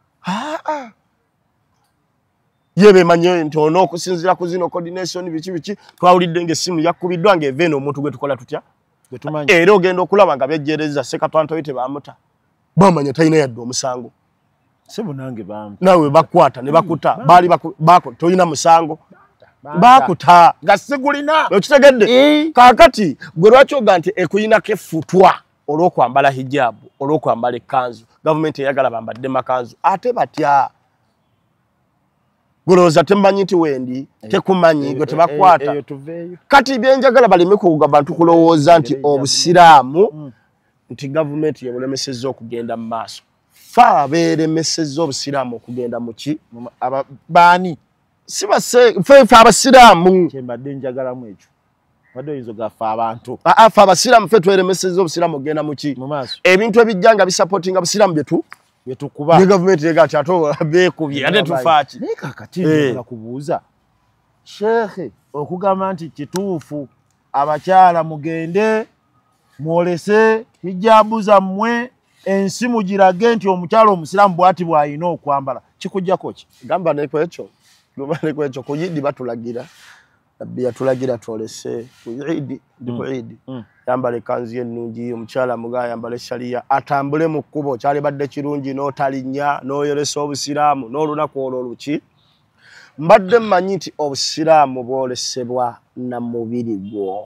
yebe manye nti ono okusinzira ku zino coordination biki twawulidde ng'essimu yakubiddwa ng'eva eno omuntu gwe tukola tutya era ogenda okulaba nga bejjereza sekatwantoyi tebamuta bamanya talina yadde omusango sebunange bamu nawe bakwata ne bakuta baali toyina musango bakuta nga sigulina okitegedde kaakati gwe lwaki oga nti ekuyinako effutwa olw'okwambala hijabu olw'okwambala ekkanzu gavumenti eyagala bambadde makanzu ate batya gulowooza temumanyi nti wendi tekumanyi gwe tebakwata kati byenjagala baleme kuwuga bantu kulowooza nti obusiraamu nti gavumenti yebulemesezza okugenda mu maaso fa beeremesezza obusiraamu okugenda muki baani fe abasiraamu kyembadde njagalamu ekyo wadde oyinza gafa abantu afa abasiraamu ffe tweremesezo obusiraamu ogenda muki mu maaso ebintu ebijjanga bisupportinga abasiraamu byetukuba ne gavumenti ega ati ate beekubye ate tufaaki naye kakati njagala kubuuza sheekhe okugamba nti kituufu abakyala mugende mwolese hijabu zammwe ensi mugirage nti omukyala omusiraamu bw'ati bw'alina okwambala kikujjako ki gamba nekwekyo ku yidi batulagira nabbi yatulagira twolese ku yidi ku yidi yambala ekanzu ennungi omukyala muga yambala eshaliya atambule mu kkubo kyali badde kirungi n'otalinnya n'oyolesa obusiraamu n'olunaku olwo oluki mbadde mmanyi nti obusiraamu bwolesebwa na mubiri gwo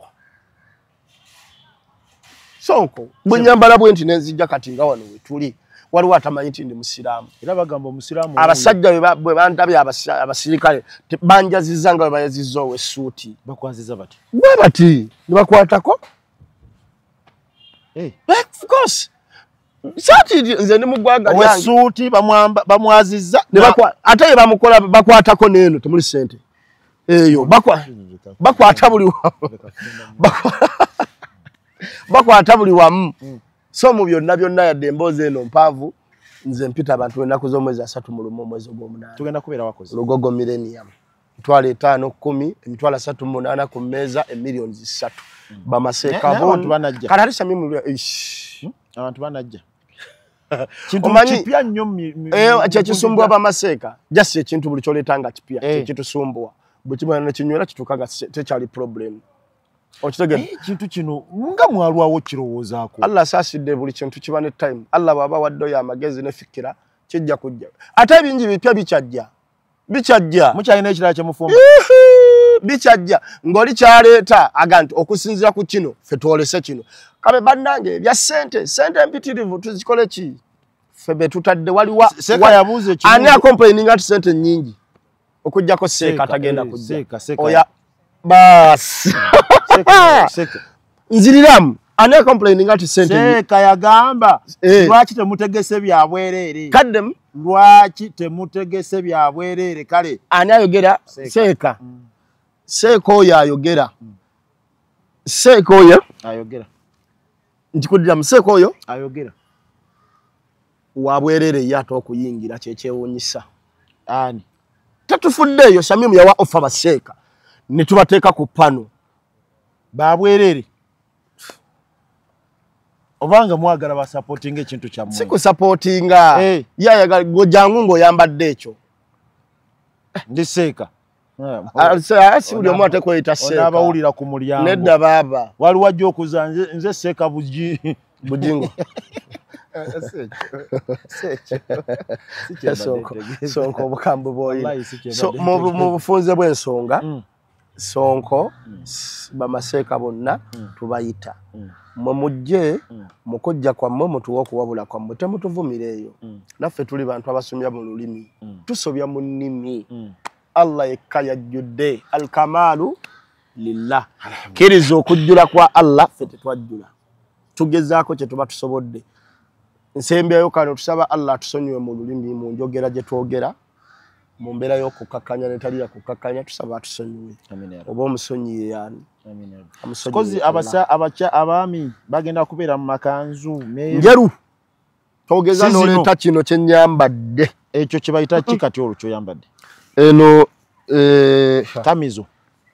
Sonko bwe nyambala bwe nti nenzijja kati nga wano wetuli waliwo atamanyi nti ndi musiraamu era bagamba omusiraamu abasajja bwe bandabye abasirikale banjaziza nga bwe bayazizza owesuuti bakwaziza bati bati ne bakwatako of course saati nze ndi mu ggwanga lyange owesuuti bamwazizza ate ye bamukola bakwatako n'eno temuli ssente eyo bakwata buli bakwata buli wamu so mu byonna yadde emboozi eno mpaavu nze mpita abantu ennaku z'omwezi 3 mu lumu omwezi ogw'omunaana tugenda kubeera wakoze Lugogo Millennium 5-10 3 ku mmeeza emiliyoni 3 bamaseeka abantu banajja kale samimu abantu banajja kintu kipya nnyo kyekisumbwa bamaseeka just ekintu buli kyoleetanga kipya kyekitusumbwa bwe kimwana nekinywera kitukaga tekyali problem okitegedde kintu kino nga mwalwawo kirowoozaako Allah asaasidde buli kintu kiba ne time Allah bw'aba waddeyo amagezi ne fikira kijja kujja ate ebingi bipya bikyajja mukyalina ekirala kyemufumba bikyajja ng'oli kyaleeta aganti okusinziira ku kino ffe twolese kino kabe bannange ebya sente empitirivu tuzikole ki ffe be tutadde waliwa ani acomplaining ati sente nnyingi okujjako seeka tagenda kujja oya bas nziriramu ani complaining ati sente yagamba lwaki temutegese bya bwereere kaddem lwaki temutegese bya bwereere kale ani ayogera seeka oyo ayogera seeka oyo ayogera ntikudira museeka oyo ayogera wa bwereere ye ate okuyingira kyekyewuunyisa ani tatufuddeeyo Samimu yawa ofa baseeka ne tubateeka ku pano babwerere obanga mwagala ba supporting ekintu kya mmwe siku supportinga yayagala gojangu ng'oyambadde ekyo ndiseeka asi buli omu ate kweyita seeka onabawulira ku mulyango nedda baaba waliwo ajja okuza nze seeka bujingo Sonko obukambwe bwoyina mu bufunze bw'ensonga Sonko bamaseeka bonna tubayita mwe mujje mukojja kwammwe mutuwa okuwabula kwammwe temutuvumira eyo naffe tuli bantu abasomya mu lulimi tusobya mu nnimi Allah yekka yajjudde alkamaalu lillah kiriza okujjula kwa Allah ffe tetwajjula tugezaako kye tuba tusobodde nsembyayo kano tusaba Allah tusonyiwe mu lulimi mu njogera gye twogera mu mbeera y'okukkakkanya netaliya kukkakanya tusaba tusonyiwe oba omusonyiye yani kozi abaami bagenda kubeera mu makanzu njeru togeza n'oleeta kino kye nyambadde ekyo kye bayita ki kati olwo kyoyambadde eno kamizo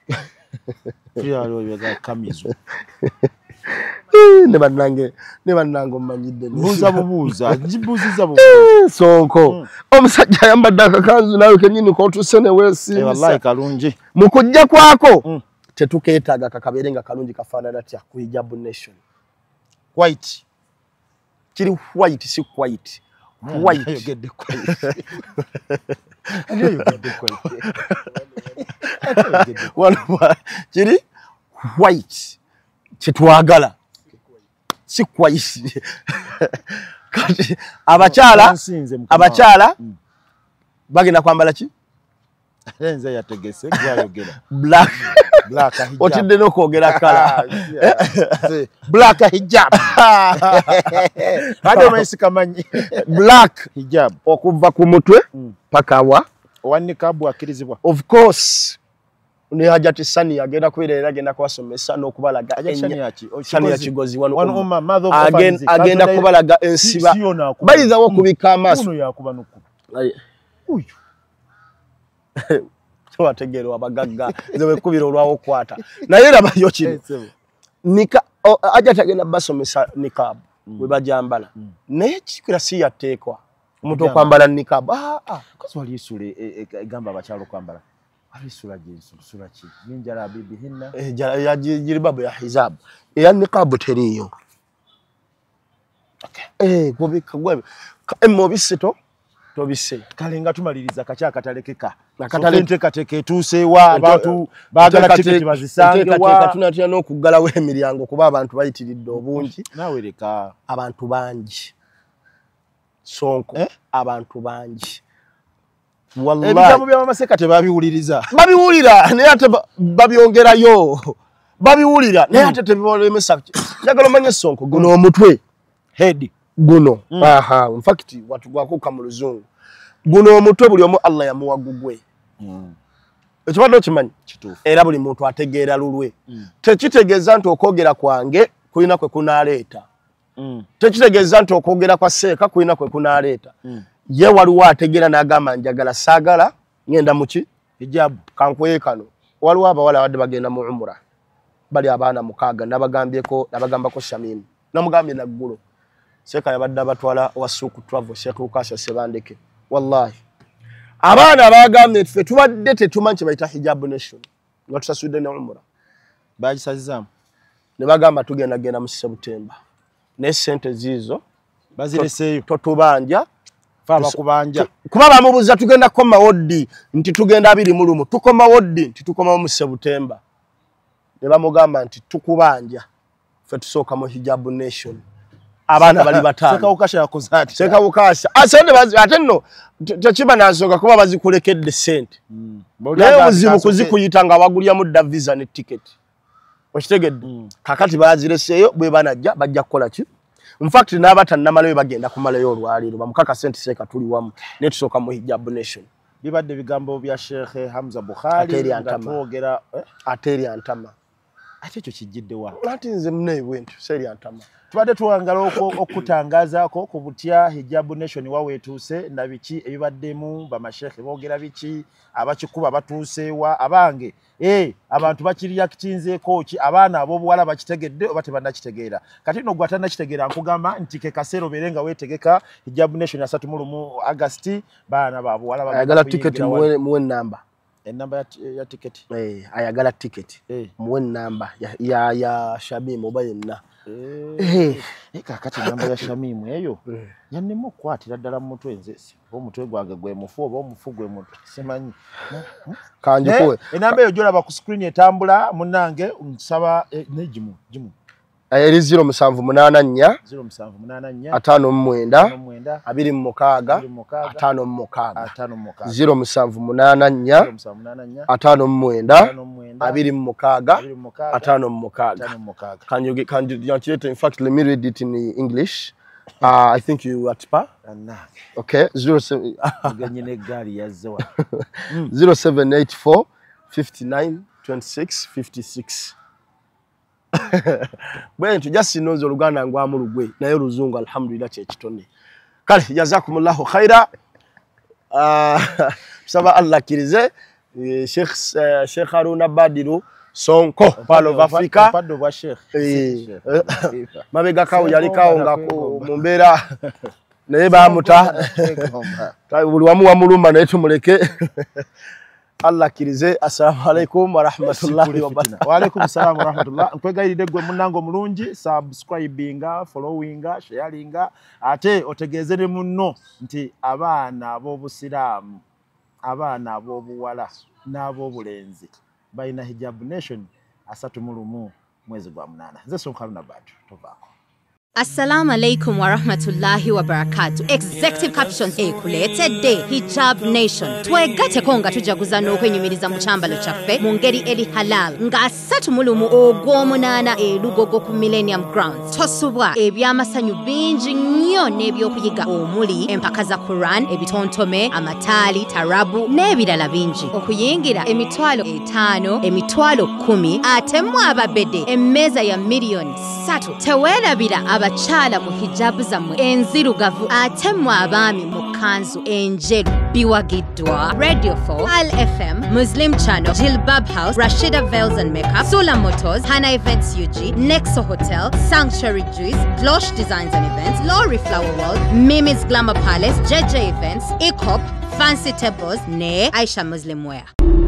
kamizo ne bannange mmanyidde buuza Sonko omusajja ayambadde akakanzu naawe kennyini k'otuuse ne weesiimisa wallahi kalungi mu kujja kwako tetukeetaaga kakabeere nga kalungi kafaanana tya ku Hijab Nation white kiri white si white ayogedde kiri white kyetwagala si kwayisi kati abakyala bagenda kwambala ki enze yategese gwayogera black otidde n'okwogera kala black hijab ate omanyisi kamanyi black hijab okuva ku mutwe paka wa owa nikabu akirizibwa of course ne Hajati Sani agenda kubeera agenda kwasomesa n'okubalaga Sani ya Kigozi wano agenda kubalaga ensiba bayizawo kubika amaaso uyu wategeerwa abagagga nze wekubira olwawo kwata naye labayo kino nika Hajati agenda basomesa nikab we bajambala naye kirasi yateekwa omuntu okwambala nikab kozi wali isule egamba abakyalo kwambala alisula sula ki ninjala bibi hinna ya jiribabu ya hijab ya niqab teriyo kubika gwe emobisito tobise kale nga tumaliriza kakyaka talekeka akatale kateke tusewa abantu bagala tiketi bazisangewa tunatya n'okugalawo emiryango kuba abantu bayitiridde obungi nawereka abantu bangi Sonko abantu bangi wallahi ebigambo by'amaseka tebabiwuliriza babiwulira naye ate babyongerayo babiwulira naye ate tebibolemesa njagala omanye Sonko guno omutwe head guno in fact watu gwakuka mu luzungu guno omutwe buli omu Allah yamuwa gugwe ekibadde okimanyi era buli muntu ategeera lulwe tekitegeeza nti okwogera kwange kulina kwe kunaleeta tekitegeeza nti okwogera kwa seeka kulina kwe kunaleeta ye waliwo ategeera n'agamba njagala saagala ngenda muki hijab kankweye kano waliwo abawala abadde bagenda mu umura bali abaana 6 nabagambako Shamimu namugambye naggulo seeka yabadde abatwala wa Suku Travel Sheikh Lukasha Sebandeke wallahi abaana bagambye ffe tubadde tetumanyi kye bayita hijab nation nga tusasudde ne umura bagisazizamu ne bagamba tugenda mu September ne sente zizo bazireseeyo totubanja faba kubanja kuba bamubuza tugenda koma wodi nti tugenda 21 tukoma wodi nti tukoma mu September ne bamugamba nti tukubanja ffe tusooka mu hijab nation abana bali batano seka ukasha yakozati seka ukasha asende bazi atenno tachiba nasoka kuba bazikulekedde sente leo uzibu kuzikuyitanga bagulya mu visa ne ticket okitegedde kakati bazireseyo bwe banajja bajja kukola ki in fact n'abata namalayo bagenda kumalayo olwaliro bamukaka sente seka tuli wamu ne tusoka mu hijab nation bibadde bigambo bya Sheikh Hamza Bukhari ngatwogera ateri antama ate ekyo kijjidde wa ati nze mune bwentu seri antama tubadde tuwangala okutangazaako ku butya hijab nation waweetuuse na biki ebibaddemu bamashekhe boogera biki abakikuba batuuseewa abange abantu bakiriyakitinzeeko ki abaana ab'obuwala bakitegedde oba tebannakitegeera kati nno gwe atannakitegeera nkugamba nti ke kaseera obeere nga weetegeka hijab nation 31 August baana babuwala ayagala tiketi muwe namba enamba ya tiketi ayagala tiketi muwe namba ya Shamimu oba yenna kakati namba ya Shamimu eyo yannemu okukwatira ddala mu mutwe nze omutwe gwange gwe mufu oba omufu gwe mutwe simanyi kanjikuwe enamba eyo gyolaba ku screen etambula munnange nsaba nejimu eri 0784 0784 59 26 56 can you in fact let me read it in English I think you at par okay 0784 59 26 56 bwentu just knows oluganda ngwamu lugwe nayo luzungu alhamdulillah kye kitone kale jazakumullahu khaira saba Allah kirize Sheikh Haruna Badiru Sonko Palo of Africa pado wa Sheikh mabega kawo yali kawo nga mu mbeera naye bamuta buli wamu wamulumba naye tumuleke Allah kirize assalamu alaikum wa rahmatullahi wa barakatuh wa alaikum assalam wa rahmatullah nkwegayiride gwe munango mulungi subscribinga followinga sharinga ate otegezere munno nti abaana ab'obusiraamu abaana ab'obuwala n'ab'obulenzi balina hijab nation 31 mwezi gwa 8 nze Sonko Haruna Badiru tovaako Assalamu alaikum wa rahmatullahi wa barakatuh. Executive Captions ekuletedde Hijab Nation. Twegate konga tujaguza n'okwenyumiriza mu kyambalo kyaffe mu ngeri eri halal nga 3 ogw'omunaana Lugogo ku Millennium Grounds. Tosubwa ebyamasanyu bingi nnyo n'ebyokuyiga omuli empaka za Quran, ebitontome, amataali, tarabu n'ebirala bingi. Okuyingira emitwalo 5, emitwalo 10 ate mu ababede emmeeza ya miliyoni 3. Teweerabira abachala mu hijabu zammwe enzirugavu ate mu abaami mu kanzu enjeru biwagiddwa. Radio 4, Al FM, Muslim Channel, Jilbab House, Rashida Veils and Makeup, Sula Motors, Hana Events UG, Nexo Hotel, Sanctuary Juice, Glosh Designs and Events, Lori Flower World, Mimi's Glamour Palace, JJ Events, Ikop, Fancy Tables, ne Aisha Muslim Wear.